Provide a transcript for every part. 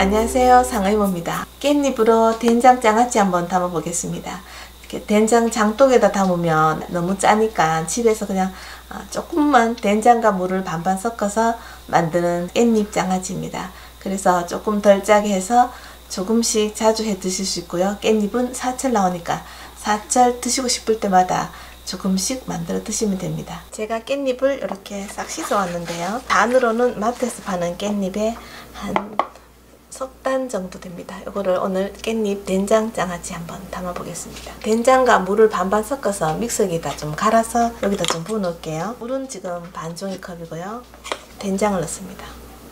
안녕하세요, 상의모입니다. 깻잎으로 된장장아찌 한번 담아 보겠습니다. 이렇게 된장 장독에다 담으면 너무 짜니까 집에서 그냥 조금만 된장과 물을 반반 섞어서 만드는 깻잎 장아찌입니다. 그래서 조금 덜 짜게 해서 조금씩 자주 해 드실 수 있고요. 깻잎은 사철 나오니까 사철 드시고 싶을 때마다 조금씩 만들어 드시면 됩니다. 제가 깻잎을 이렇게 싹 씻어 왔는데요. 단으로는 마트에서 파는 깻잎에 한 석 단 정도 됩니다. 이거를 오늘 깻잎 된장 장아찌 한번 담아 보겠습니다. 된장과 물을 반반 섞어서 믹서기에다 좀 갈아서 여기다 좀 부어 놓을게요. 물은 지금 반 종이컵이고요. 된장을 넣습니다.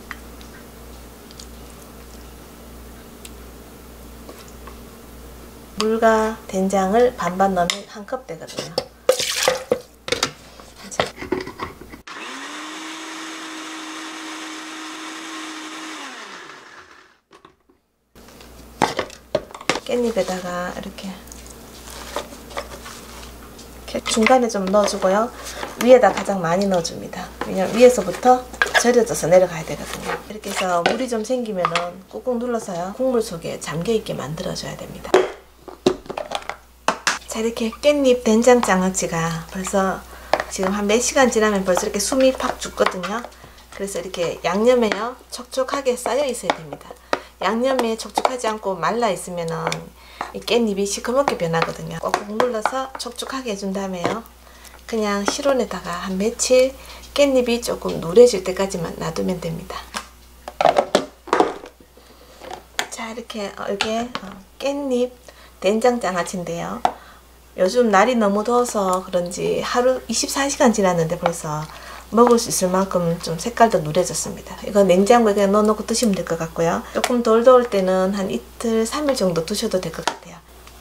물과 된장을 반반 넣으면 한 컵 되거든요. 깻잎에다가 이렇게 중간에 좀 넣어주고요. 위에다 가장 많이 넣어줍니다. 왜냐면 위에서부터 절여져서 내려가야 되거든요. 이렇게 해서 물이 좀 생기면은 꾹꾹 눌러서요. 국물 속에 잠겨있게 만들어줘야 됩니다. 자, 이렇게 깻잎 된장 장아찌가 벌써 지금 한 몇 시간 지나면 벌써 이렇게 숨이 팍 죽거든요. 그래서 이렇게 양념에요 촉촉하게 쌓여 있어야 됩니다. 양념이 촉촉하지 않고 말라 있으면은 이 깻잎이 시커멓게 변하거든요. 꾹꾹 눌러서 촉촉하게 해준 다음에요. 그냥 실온에다가 한 며칠 깻잎이 조금 누래질 때까지만 놔두면 됩니다. 자, 이렇게 깻잎 된장 장아찌인데요. 요즘 날이 너무 더워서 그런지 하루 24시간 지났는데 벌써 먹을 수 있을 만큼 좀 색깔도 누래졌습니다. 이거 냉장고에 그냥 넣어놓고 드시면 될 것 같고요. 조금 덜 더울 때는 한 이틀, 3일 정도 두셔도 될 것 같아요.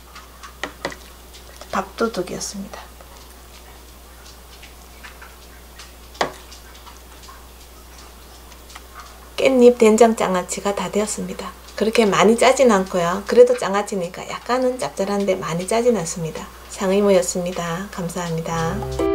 밥도둑이었습니다. 깻잎 된장 장아찌가 다 되었습니다. 그렇게 많이 짜진 않고요. 그래도 장아찌니까 약간은 짭짤한데 많이 짜진 않습니다. 상의모였습니다. 감사합니다.